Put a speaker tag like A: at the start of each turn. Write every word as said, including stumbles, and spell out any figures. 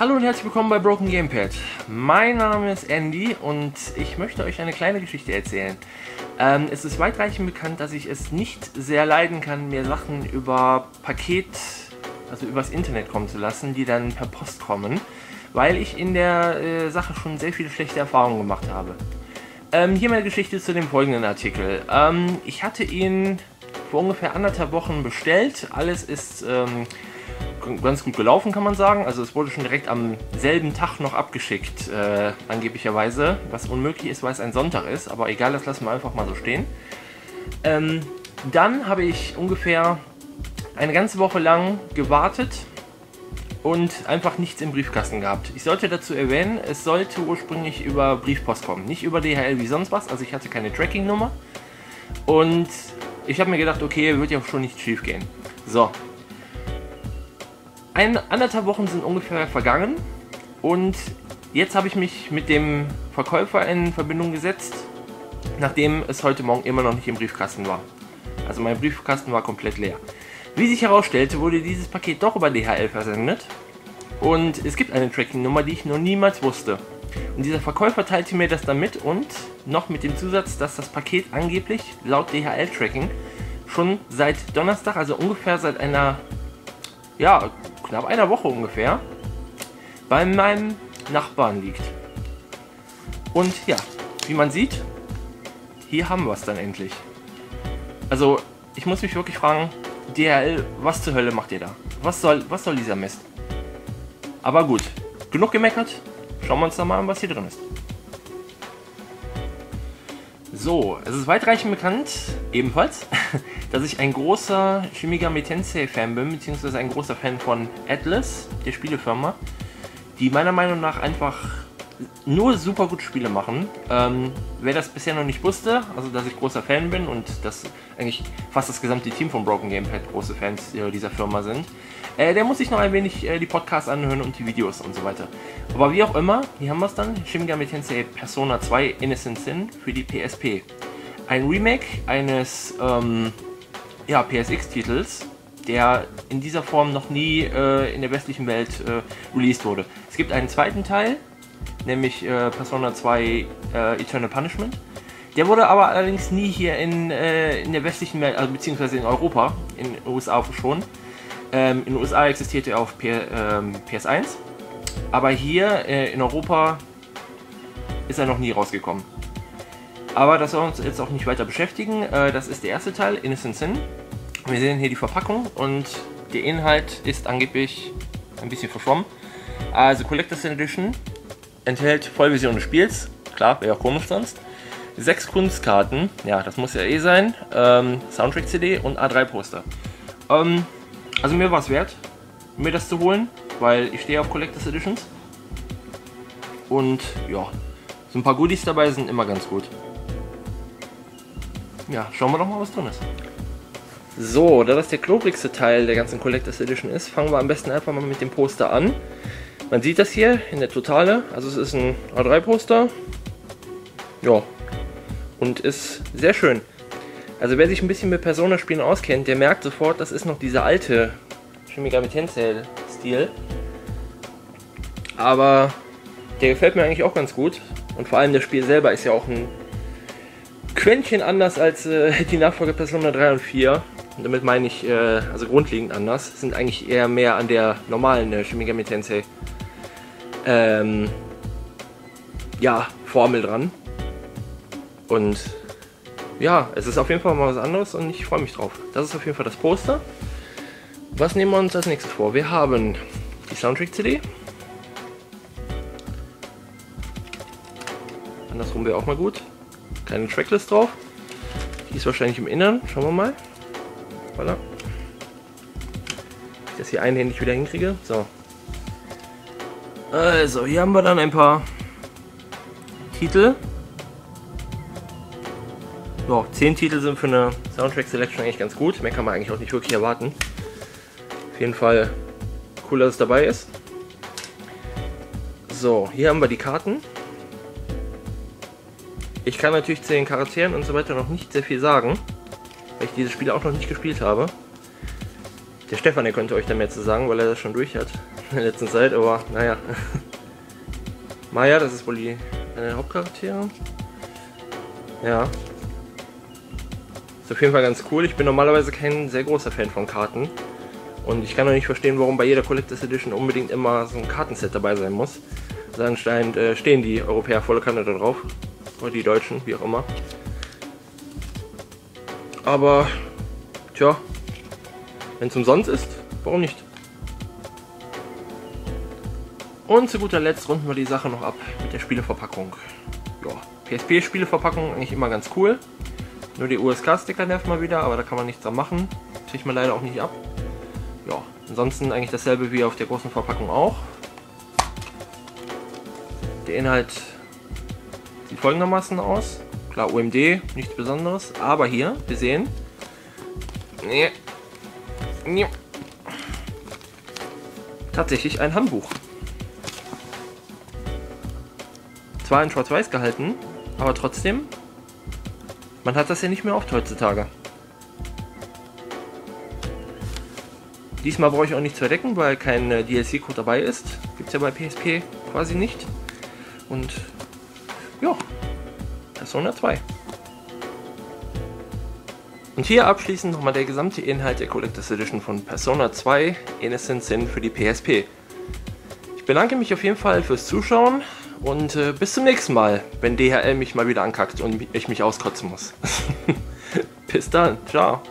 A: Hallo und herzlich willkommen bei Broken Gamepad. Mein Name ist Andy und ich möchte euch eine kleine Geschichte erzählen. Ähm, es ist weitreichend bekannt, dass ich es nicht sehr leiden kann, mir Sachen über Paket, also übers Internet kommen zu lassen, die dann per Post kommen, weil ich in der äh, Sache schon sehr viele schlechte Erfahrungen gemacht habe. Ähm, hier meine Geschichte zu dem folgenden Artikel. Ähm, ich hatte ihn vor ungefähr anderthalb Wochen bestellt. Alles ist ähm, ganz gut gelaufen, kann man sagen. Also es wurde schon direkt am selben Tag noch abgeschickt, äh, angeblicherweise, was unmöglich ist, weil es ein Sonntag ist, aber egal, das lassen wir einfach mal so stehen. Ähm, dann habe ich ungefähr eine ganze Woche lang gewartet und einfach nichts im Briefkasten gehabt. Ich sollte dazu erwähnen, es sollte ursprünglich über Briefpost kommen, nicht über D H L wie sonst was, also ich hatte keine Tracking-Nummer und ich habe mir gedacht, okay, wird ja schon nicht schief gehen. So. Ein, anderthalb Wochen sind ungefähr vergangen und jetzt habe ich mich mit dem Verkäufer in Verbindung gesetzt, nachdem es heute Morgen immer noch nicht im Briefkasten war. Also mein Briefkasten war komplett leer. Wie sich herausstellte, wurde dieses Paket doch über D H L versendet und es gibt eine Tracking-Nummer, die ich noch niemals wusste. Und dieser Verkäufer teilte mir das dann mit und noch mit dem Zusatz, dass das Paket angeblich laut D H L-Tracking schon seit Donnerstag, also ungefähr seit einer, ja, knapp einer Woche ungefähr, bei meinem Nachbarn liegt. Und ja, wie man sieht, hier haben wir es dann endlich. Also, ich muss mich wirklich fragen, D H L, was zur Hölle macht ihr da? Was soll, was soll dieser Mist? Aber gut, genug gemeckert. Schauen wir uns doch mal an, was hier drin ist. So, es ist weitreichend bekannt, ebenfalls, dass ich ein großer Shin Megami Tensei Fan bin, beziehungsweise ein großer Fan von Atlus, der Spielefirma, die meiner Meinung nach einfach nur super gute Spiele machen. Ähm, wer das bisher noch nicht wusste, also dass ich großer Fan bin und dass eigentlich fast das gesamte Team von Broken Gamepad große Fans äh, dieser Firma sind, äh, der muss sich noch ein wenig äh, die Podcasts anhören und die Videos und so weiter. Aber wie auch immer, hier haben wir es dann, Shin Megami Tensei Persona zwei Innocent Sin für die P S P. Ein Remake eines ähm, ja, P S X-Titels, der in dieser Form noch nie äh, in der westlichen Welt äh, released wurde. Es gibt einen zweiten Teil, nämlich äh, Persona zwei äh, Eternal Punishment. Der wurde aber allerdings nie hier in, äh, in der westlichen Welt, also beziehungsweise in Europa, in den U S A schon. Ähm, in den U S A existierte er auf P ähm, P S eins, aber hier äh, in Europa ist er noch nie rausgekommen. Aber das soll uns jetzt auch nicht weiter beschäftigen. Äh, das ist der erste Teil, Innocent Sin. Wir sehen hier die Verpackung und der Inhalt ist angeblich ein bisschen verschwommen. Also Collector's Edition enthält Vollversion des Spiels, klar, wäre auch komisch sonst. Sechs Kunstkarten, ja, das muss ja eh sein, ähm, Soundtrack-C D und A drei Poster. Ähm, also mir war es wert, mir das zu holen, weil ich stehe auf Collector's Editions. Und ja, so ein paar Goodies dabei sind immer ganz gut. Ja, schauen wir doch mal, was drin ist. So, da das der klebrigste Teil der ganzen Collector's Edition ist, fangen wir am besten einfach mal mit dem Poster an. Man sieht das hier in der Totale, also es ist ein A drei Poster, ja, und ist sehr schön. Also wer sich ein bisschen mit Persona-Spielen auskennt, der merkt sofort, das ist noch dieser alte Shin Megami Tensei-Stil. Aber der gefällt mir eigentlich auch ganz gut und vor allem das Spiel selber ist ja auch ein Quäntchen anders als äh, die Nachfolger Persona drei und vier. Und damit meine ich, äh, also grundlegend anders, sind eigentlich eher mehr an der normalen äh, Shin Megami Tensei Ähm, ja, Formel dran. Und ja, es ist auf jeden Fall mal was anderes und ich freue mich drauf. Das ist auf jeden Fall das Poster. Was nehmen wir uns als nächstes vor? Wir haben die Soundtrack-C D. Andersrum wäre auch mal gut. Keine Tracklist drauf. Die ist wahrscheinlich im Innern. Schauen wir mal. Voilà. Ich das hier einhändig wieder hinkriege. So. Also, hier haben wir dann ein paar Titel. Ja, zehn Titel sind für eine Soundtrack Selection eigentlich ganz gut. Mehr kann man eigentlich auch nicht wirklich erwarten. Auf jeden Fall cool, dass es dabei ist. So, hier haben wir die Karten. Ich kann natürlich zu den Charakteren und so weiter noch nicht sehr viel sagen, weil ich dieses Spiel auch noch nicht gespielt habe. Der Stefan, der könnte euch da mehr zu sagen, weil er das schon durch hat in der letzten Zeit, aber naja. Maya, das ist wohl die eine der Hauptcharaktere. Ja. Ist auf jeden Fall ganz cool. Ich bin normalerweise kein sehr großer Fan von Karten. Und ich kann auch nicht verstehen, warum bei jeder Collectors Edition unbedingt immer so ein Kartenset dabei sein muss. Also anscheinend äh, stehen die Europäer volle Kanne da drauf. Oder die Deutschen, wie auch immer. Aber, tja, wenn es umsonst ist, warum nicht? Und zu guter Letzt runden wir die Sache noch ab mit der Spieleverpackung. Ja, P S P-Spieleverpackung eigentlich immer ganz cool. Nur die U S K-Sticker nervt mal wieder, aber da kann man nichts dran machen. Kriegt man leider auch nicht ab. Ja, ansonsten eigentlich dasselbe wie auf der großen Verpackung auch. Der Inhalt sieht folgendermaßen aus. Klar, O M D, nichts Besonderes. Aber hier, wir sehen, tatsächlich ein Handbuch. Zwar in Schwarz-Weiß gehalten, aber trotzdem, man hat das ja nicht mehr oft heutzutage. Diesmal brauche ich auch nichts verdecken, weil kein D L C-Code dabei ist. Gibt es ja bei P S P quasi nicht. Und ja, Persona zwei. Und hier abschließend nochmal der gesamte Inhalt der Collectors Edition von Persona zwei Innocent Sin für die P S P. Ich bedanke mich auf jeden Fall fürs Zuschauen und äh, bis zum nächsten Mal, wenn D H L mich mal wieder ankackt und ich mich auskotzen muss. Bis dann, ciao.